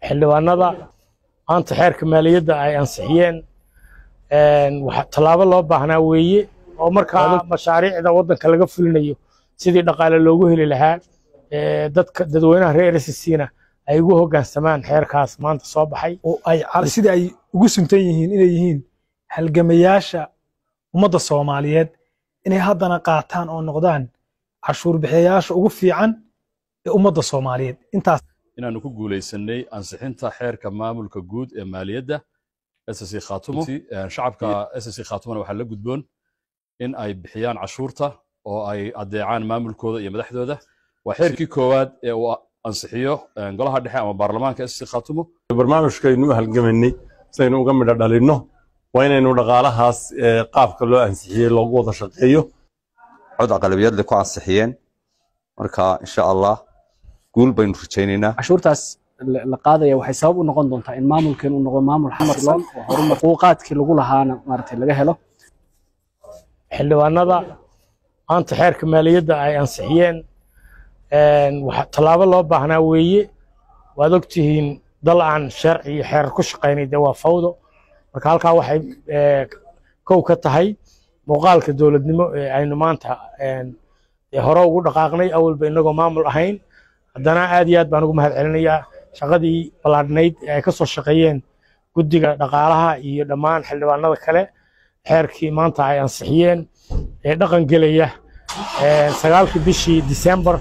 xildhibaanada maanta xeerka maaliyadda ay ansixiyeen waxa tallaabo loo baahnaa weeye oo markaa mashaariicda waddanka laga fulinayo sidii dhaqaale loogu heli lahaa dadweynaha reer SSC-na ay ugu hoggaansamaan xeerkaas maanta soo baxay oo ay sidii ay ugu suntan yihiin inay yihiin halgamayaasha ummadda Soomaaliyeed inay haddana qaataan oo noqdaan cashuur bixiyayaasha ugu fiican ee ummadda Soomaaliyeed intaas inaanu ku guuleysanay ansixinta xeerka maamulka guud ee maaliyadda SSC Khaatumo shacabka SSC Khaatumona waxa la gudboon in ay bixiyaan cashuurta oo ay adeecaan maamulkooda iyo madaxdooda waa xeerkii koowaad ee uu ansixiyo golaha dhexe ama baarlamaanka SSC Khaatumo barnaamijkaynu halgamanay saynu uga midho dhalino waa inaynu dhaqaalahaas qaabka loo ansixiyay loogu wada shaqeeyo cod aqlabiyad ku ansixiyeen marka insha Allah guul baynu rajaynaynaa cashuurtaas la qaadaya waxay sabab u noqon doontaa in maamulkeenu noqdo maamul xamarsan oo horumar xuquuqaadkii lagu lahaana maartay laga helo xildhibaanada maanta xeerka maaliyadda ay ansixiyeen waxa tallaabo loo baahnaa weeye waad ogtihiin dal aan sharci iyo xeer ku shaqaynay waa fawdo marka halkaa waxay kow ka tahay muuqaalka dowladnimo ee aynu maanta hore ugu dhaqaaqnay awalba inagoo maamul ahayn haddana aad iyo aad baan ugu mahadcelinayaa shaqadii ballaadhnayd ee ay ka soo shaqeeyeen guddiga dhaqaalaha iyo dhammaan xildhibaanada kale xeerkii maanta ay ansixiyeen ee dhaqan gelaya 9 bishii December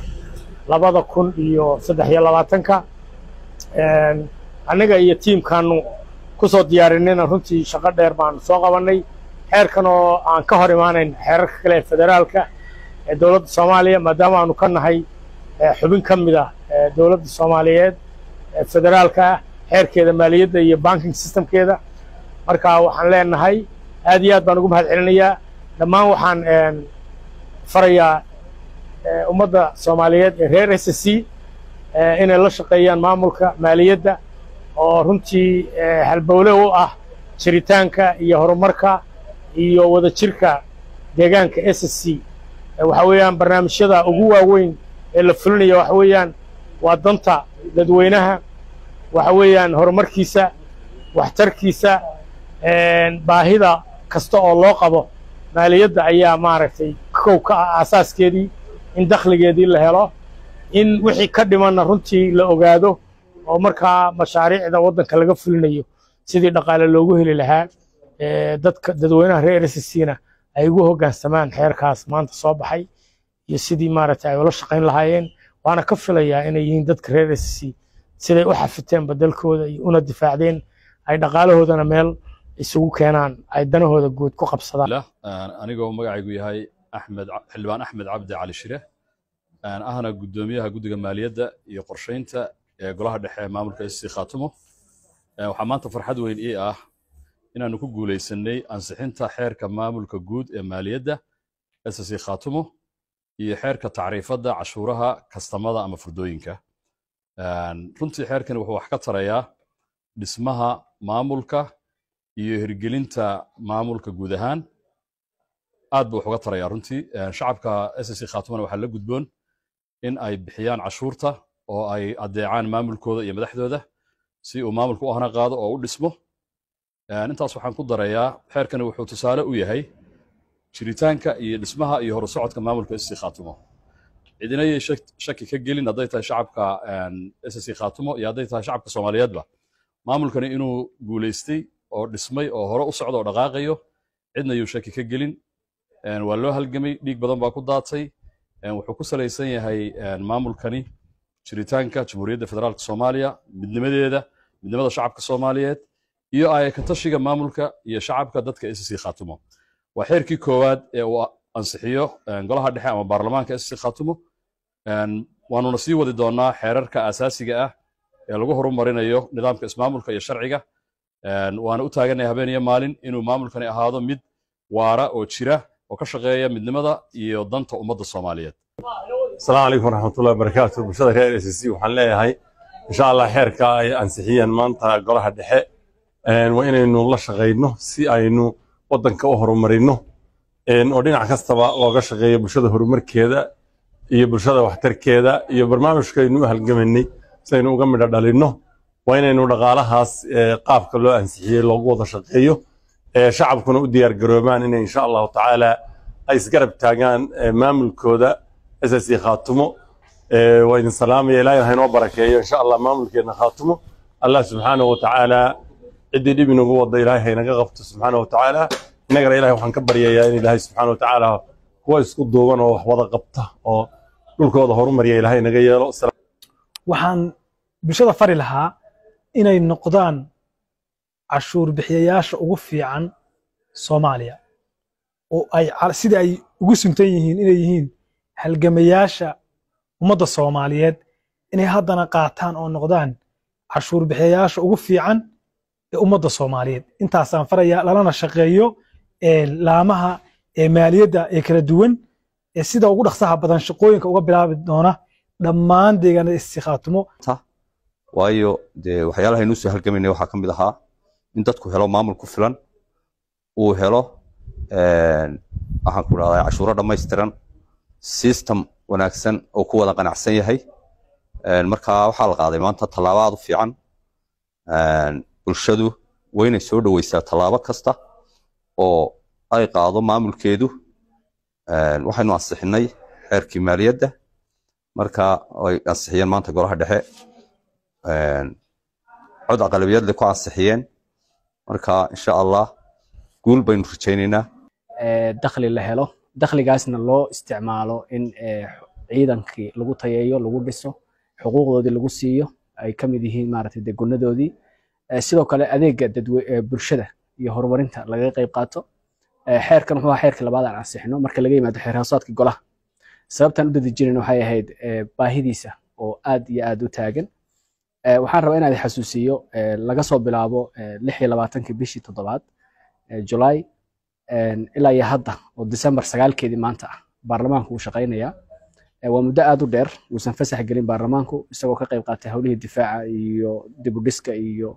2023 aniga iyo tiimkaanu ku soo diyaarinayna runtii shaqo dheer baan soo qabanay xeerkan oo aan ka hor imaanayn xeerarka kale ee federaalka ee dowladda Soomaaliya maadaama aanu ka nahay xubin ka mid ah dowladda Soomaaliyeed ee federaalka xeerkeeda maaliyadda iyo banking systemkeeda marka waxaan leenahay aad iyo aad baan ugu mahadcelinayaa dhammaan waxaan farayaa ummadda Soomaaliyeed ee reer SSC inay la shaqeeyaan maamulka maaliyadda oo runtii halbowle u ah jiritaanka iyo horumarka iyo wada jirka deegaanka SSC waxa weeyaan barnaamijyada ugu waaweyn ee la fulinayo waxa weeyaan waa danta dadweynaha waxa weeyaan horumarkiisa waxtarkiisa baahida kasta oo loo qabo maaliyadda ayaa maaragtay kow ka asaaskeedii in dakhligeedii la helo in wixii ka dhimanna runtii la ogaado oo markaa mashaariicda waddanka laga fulinayo sidii dhaqaale loogu heli lahaa dadweynaha reer SSC-na ay ugu hoggaansamaan xeerkaas maanta soo baxay iyo sidii maaragtay ay ula shaqayn lahaayeen waana ka filayaa inay yihiin dadka reer SSC siday u xafiteen badalkooda iyo una difaacdeen ay dhaqaalahoodana meel isugu keenaan ay danahooda guud ku qabsadaan anigoo magacaygu yahay xildhibaan Axmed Cabdi Cali Shire ahna gudoomiyaha guddiga maaliyadda iyo qorsheynta ee golaha dhexe ee maamulka SSC Khaatumo waxaa maanta farxad weyn ii ah inaanu ku guuleysanay ansixinta xeerka maamulka guud ee maaliyadda SSC Khaatumo iyo xeerka tacriifadda cashuuraha kastamada ama furdooyinka runtii xeerkani wuxuu wax ka tarayaa dhismaha maamulka iyo hirgelinta maamulka guud ahaan aad buu wax uga tarayaa runtii shacabka SSC Khaatumona waxaa la gudboon in ay bixiyaan cashuurta oo ay adeecaan maamulkooda iyo madaxdooda si uu maamulku u ahna qaado oo u dhismo intaas waxaan ku darayaa xeerkani wuxuu tusaale u yahay jiritaanka iyo dhismaha iyo horusocodka maamulka SSC Khaatumo cidina ay shaki ka gelin haday tahay shacabka SSC Khaatumo iyo haday tahay shacabka Soomaaliyeedba maamulkani inuu guuleystay oo dhismay oo hore u socdo oo dhaqaaqayo cidna uu shaki ka gelin waa loo halgamay dhiig badan baa ku daatay wuxuu ku saleysan yahay maamulkani jiritaanka Jamhuuriyadda Federaalka Soomaaliya midnimada shacabka Soomaaliyeed iyo ay ka tashiga maamulka iyo shacabka dadka SSC Khaatumo waa xeerkii koowaad ee uu ansixiyo golaha dhexe ama baarlamaanka SSC Khaatumo waanu sii wadi doonaa xeerarka asaasiga ah ee lagu horumarinayo nidaamka ismaamulka iyo sharciga waana u taaganahay habeen iyo maalin inuu maamulkani ahaado mid waara oo jira oo ka shaqeeya midnimada iyo danta ummadda Soomaaliyeed السلام عليكم ورحمة الله وبركاته بشرة خير SSC وحن لها هاي إن شاء الله خير كاي أنسحيا مانتا قرها الدحاء وإن إنه الله شغينه سي إنه وطن كأهر ومرينه إن أردنا عكستبا وقش غير بشرة هرمر كذا يبشرة وحتر كذا يبرنامج كإنه هالجمني سينو جمد على إنه waa inaynu dhaqaalahaas qaabka loo ansixiyey loogu wada shaqeeyo shacabkuna u diyaar garoobaan inay insha allahu tacaala ay isgarab taagaan maamulkooda SSC Khaatumo waa idin salaamaya ilaahay ha inoo barakeeyo insha allah maamulkeena Khaatumo allah subxaanahu wa tacaala ciddii dhib inagu wada ilaahay inaga qabto subxaanahu wa tacaala inagana ilaahay waxaan ka baryayaa in ilaahay subxaanahu wa tacaala kuwa isku duuban oo wax wada qabta oo dhulkooda horumariya ilaahay naga yeelo waxaan bulshada fari lahaa inay noqdaan cashuur bixiyayaasha ugu fiican Soomaaliya oo ay sida ay ugu suntan yihiin inay yihiin halgamayaasha ummadda Soomaaliyeed inay haddana qaataan oo noqdaan cashuur bixiyayaasha ugu fiican ee ummadda Soomaaliyeed intaasaan faraya lalana shaqeeyo laamaha maaliyadda ee kala duwan sida ugu dhaqsaha badan shaqooyinka uga bilaabi doona dhammaan deegaanada SSC Khaatumo waayo waxyaalaha inuu soo halgamayna waxa kamid ahaa in dadku helo maamul ku filan uu helo waxaan ku raadayay cashuuro dhammaystiran system wanaagsan oo ku wada qanacsan yahay marka waxa la qaaday maanta talaabo fiican bulshadu wayna soo dhawaysaa talaabo kasta oo ay qaado maamulkeedu waxaynu ansixinay xeerkii maaliyadda marka ay ansixiyeen maanta golaha dhexe cod aqlabiyad leh ku ansixiyeen marka insha Allah guul baynu rajaynaynaa dakhli la helo dakhligaasna loo isticmaalo in ciidankii lagu tayeeyo lagu dhiso xuquuqdoodii lagu siiyo ay ka mid yihiin maaragtay deegaanadoodii sidoo kale adeega bulshada iyo horumarinta laga qayb qaato xeerkan wuxuu xeerkii labaad aan ansixino marka laga yimaado xeer hoosaadka golaha sababtan u dadajinayna waxay ahayd baahidiisa oo aad iyo aad u taagan waxaan rabaa inaad xasuusiyo laga soo bilaabo 26 bishii 7 July ilaa iyo hadda oo December 9keedii maanta baarlamaanku uu shaqeynaya waa muddo aad u dheer uusan fasax gelin baarlamaanku isagoo ka qayb qaatay hawlihii difaaca iyo dib u dhiska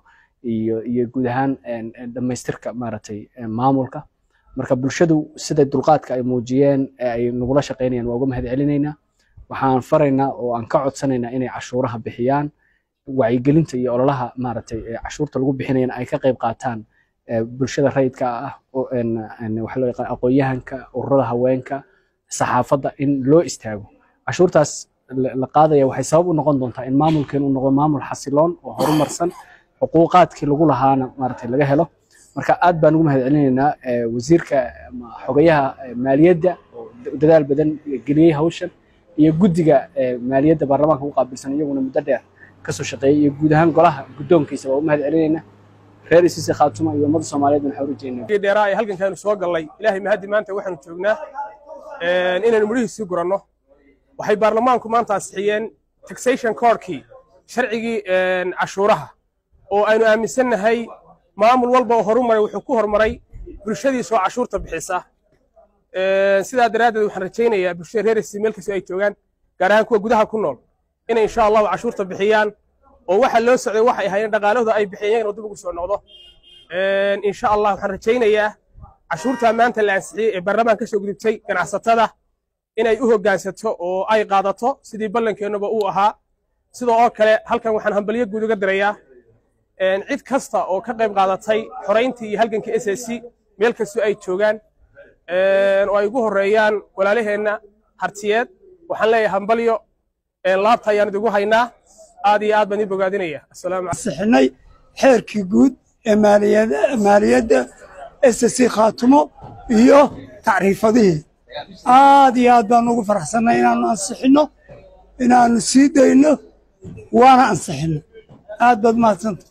iyo guud ahaan dhamaystirka maaragtay maamulka marka bulshadu sida dulqaadka ay muujiyeen ay nagula shaqeynayaan waa uga mahadcelinaynaa waxaan faraynaa oo aan ka codsanaynaa inay cashuuraha bixiyaan wacyigelinta iyo ololaha maaragtay cashuurta lagu bixinayaan ay ka qayb qaataan bulshada rayidka ah waxa loo yaqaan aqoonyahanka ururada haweenka saxaafadda in loo istaago cashuurtaas la qaadaya waxay sabab u noqon doontaa in maamulkeenu uu noqdo maamul xasiloon oo horumarsan xuquuqaadkii lagu lahaana maaragtay laga helo marka aad baan ugu mahadcelinaynaa wasiirka xogayaha maaliyadda oo dadaal badan geliyay hawshan iyo guddiga maaliyadda baarlamaanka u qaabilsan iyaguna muddo dheer ka soo shaqeeyay iyo guud ahaan golaha guddoonkiisa waa u mahadcelinaynaa reer SSC Khaatumo iyo ummadda Soomaaliyeed waxaan u rajaynaynaa dheeraa ay halkan soo galay ilaahay mahadi maanta waxaanu joognaa inaynu mudhihiisii guranno waxay baarlamaanku maanta ansixiyeen taxation code-kii sharcigii cashuuraha oo aynu aaminsanahay maamul walba oo horumaray wuxuu ku horumaray bulshadiisa oo cashuurta bixisa sidaa daraaddeed waxaan rajaynayaa bulshada reer SSC meel kasta ay joogaan gaar ahaan kuwa gudaha ku nool inay insha Allah cashuurta bixiyaan oo waxa loo socday waxa ay hayeen dhaqaalahooda ay bixiyeen oo dib ugu soo noqdo insha Allah waxaan rajaynayaa cashuurta maanta la ansixiyay ee baarlamaanka ka soo gudubtay ganacsatada inay u hoggaansato oo ay qaadato sidii ballankeenuba uu ahaa sidoo oo kale halkan waxaan hambaliyo guud uga dirayaa cid kasta oo ka qayb qaadatay xoreyntii iyo halgankii SSC meel kasta ay joogaan oo ay ugu horeeyaan walaalaheena hartiyeed waxaan leeyahay hambaliyo laabta ayaan idigu haynaa aad iyo aad baan idin bogaadinaya assalaamu ansixinay xeerkii guud ee maaliyadda SSC Khaatumo iyo tacriifadihii aad iyo aad baan ugu faraxsanay inaanu ansixino inaanu sii dayno waana ansixino aad baad mahadsantahay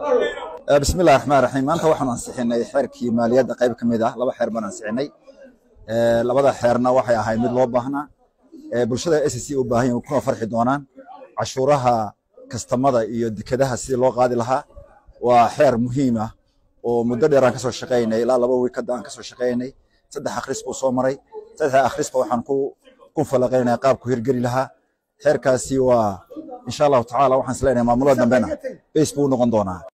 بسم الله الرحمن الرحيم أنت واحد نصحينا حركي ماليات قريب كمية لبا حير ما نصحينا لبدا حيرنا واحد هاي مد لو باهنا برشة SSC وباهين وكنا فرح دونان عشورها كاستمرة يدكدها سي لو قادي لها وحير مهمة ومدة ران كسر شقينا إلى لبا ويكدان كسر شقينا صدق خريسبو صومري صدق خريسبو وحنكو كون فلقينا قاب كهير جري لها حير كاسي وإن شاء الله تعالى وحنسلينا مع مولد بينا بيسبو نقندونا